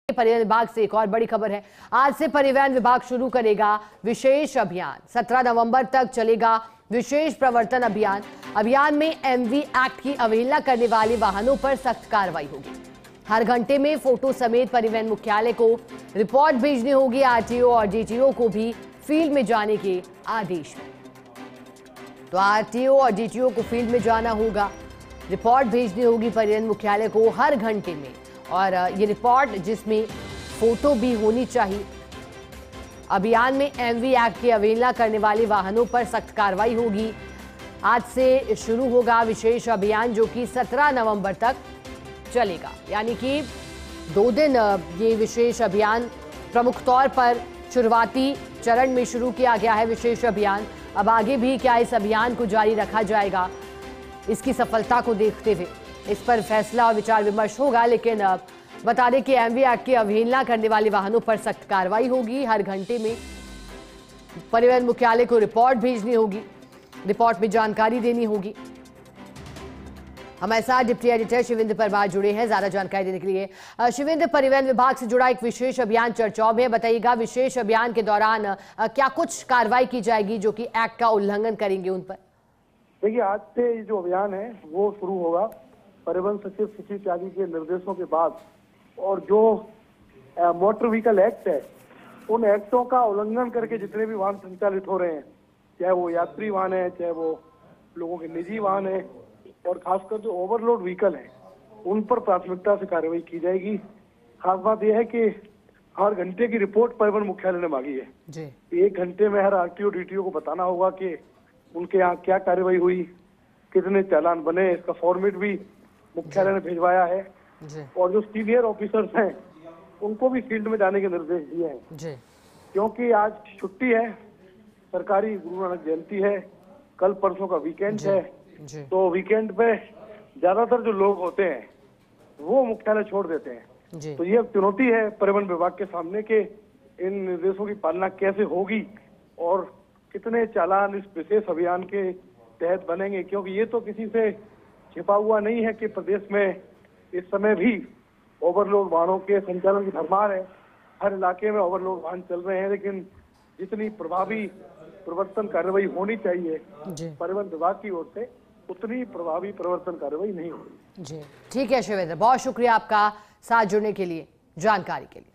परिवहन विभाग से एक और बड़ी खबर है। आज से परिवहन विभाग शुरू करेगा विशेष अभियान। 17 नवंबर तक चलेगा विशेष प्रवर्तन अभियान। अभियान में एमवी एक्ट की अवहेलना करने वाले वाहनों पर सख्त कार्रवाई होगी। हर घंटे में फोटो समेत परिवहन मुख्यालय को रिपोर्ट भेजनी होगी। आरटीओ और डीटीओ को भी फील्ड में जाने के आदेश हैं। तो आरटीओ और डीटीओ को फील्ड में जाना होगा, रिपोर्ट भेजनी होगी परिवहन मुख्यालय को हर घंटे में, और ये रिपोर्ट जिसमें फोटो भी होनी चाहिए। अभियान में एमवी एक्ट की अवहेलना करने वाले वाहनों पर सख्त कार्रवाई होगी। आज से शुरू होगा विशेष अभियान जो कि 17 नवंबर तक चलेगा, यानी कि 2 दिन ये विशेष अभियान प्रमुख तौर पर शुरुआती चरण में शुरू किया गया है। विशेष अभियान अब आगे भी क्या इस अभियान को जारी रखा जाएगा, इसकी सफलता को देखते हुए इस पर फैसला और विचार विमर्श होगा। लेकिन बता दें कि एमवी एक्ट की अवहेलना करने वाले वाहनों पर सख्त कार्रवाई होगी। हर घंटे में परिवहन मुख्यालय को रिपोर्ट भेजनी होगी, रिपोर्ट में जानकारी देनी होगी। हमारे साथ डिप्टी एडिटर शिवेंद्र परमार जुड़े हैं ज्यादा जानकारी देने के लिए। शिवेंद्र, परिवहन विभाग से जुड़ा एक विशेष अभियान चर्चाओं में, बताइएगा विशेष अभियान के दौरान क्या कुछ कार्रवाई की जाएगी जो कि एक्ट का उल्लंघन करेंगे उन पर? देखिए, आज से ये जो अभियान है वो शुरू होगा परिवहन सचिव सुशील त्यागी के निर्देशों के बाद, और जो मोटर व्हीकल एक्ट है उन एक्टों का उल्लंघन करके जितने भी वाहन संचालित हो रहे हैं, चाहे वो यात्री वाहन है, चाहे वो लोगों के निजी वाहन है, और खासकर जो ओवरलोड व्हीकल है उन पर प्राथमिकता से कार्रवाई की जाएगी। खास बात यह है कि हर घंटे की रिपोर्ट परिवहन मुख्यालय ने मांगी है जी। 1 घंटे में हर आरटीओ डीटीओ को बताना होगा कि उनके यहाँ क्या कार्रवाई हुई, कितने चालान बने, इसका फॉर्मेट भी मुख्यालय ने भिजवाया है जी। और जो सीनियर ऑफिसर्स हैं उनको भी फील्ड में जाने के निर्देश दिए हैं जी। क्योंकि आज छुट्टी है, सरकारी गुरु नानक जयंती है, कल परसों का वीकेंड है जी। तो वीकेंड पे ज्यादातर जो लोग होते हैं वो मुख्यालय छोड़ देते हैं जी। तो ये चुनौती है परिवहन विभाग के सामने कि इन निर्देशों की पालना कैसे होगी और कितने चालान इस विशेष अभियान के तहत बनेंगे, क्योंकि ये तो किसी से छिपा हुआ नहीं है कि प्रदेश में इस समय भी ओवरलोड वाहनों के संचालन की भरमार है। हर इलाके में ओवरलोड वाहन चल रहे हैं, लेकिन जितनी प्रभावी प्रवर्तन कार्रवाई होनी चाहिए परिवहन विभाग की ओर से उतनी प्रभावी प्रवर्तन कार्रवाई नहीं हो रही जी। ठीक है शिवेंद्र, बहुत शुक्रिया आपका साथ जुड़ने के लिए, जानकारी के लिए।